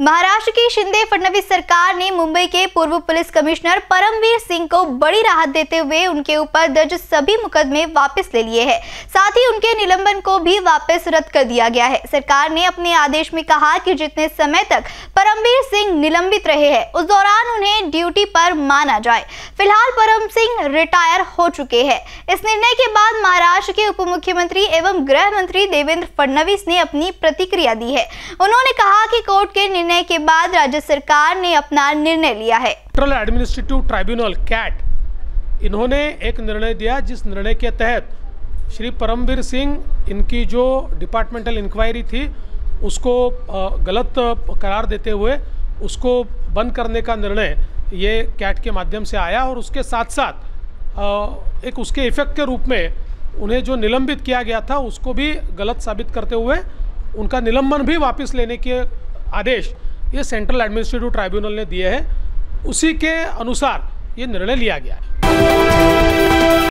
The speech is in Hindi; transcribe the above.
महाराष्ट्र की शिंदे फडणवीस सरकार ने मुंबई के पूर्व पुलिस कमिश्नर परमवीर सिंह को बड़ी राहत देते हुए उनके ऊपर दर्ज सभी मुकदमे वापस ले लिए हैं। साथ ही उनके निलंबन को भी वापस रद्द कर दिया गया है। सरकार ने अपने आदेश में कहा कि जितने समय तक परमवीर सिंह निलंबित रहे हैं उस दौरान उन्हें ड्यूटी पर माना जाए। फिलहाल परम सिंह रिटायर हो चुके हैं। इस निर्णय के बाद महाराष्ट्र के उप मुख्यमंत्री एवं गृह मंत्री देवेंद्र फडणवीस ने अपनी प्रतिक्रिया दी है। उन्होंने कहा कि कोर्ट के निर्णय के बाद राज्य सरकार ने अपना निर्णय लिया है। सेंट्रल एडमिनिस्ट्रेटिव ट्राइब्यूनल कैट इन्होंने एक निर्णय दिया, जिस निर्णय के तहत श्री परमवीर सिंह इनकी जो डिपार्टमेंटल इंक्वायरी थी उसको गलत करार देते हुए उसको बंद करने का निर्णय ये कैट के माध्यम से आया और उसके साथ साथ एक उसके इफेक्ट के रूप में उन्हें जो निलंबित किया गया था उसको भी गलत साबित करते हुए उनका निलंबन भी वापस लेने के आदेश ये सेंट्रल एडमिनिस्ट्रेटिव ट्राइब्यूनल ने दिए हैं। उसी के अनुसार ये निर्णय लिया गया है।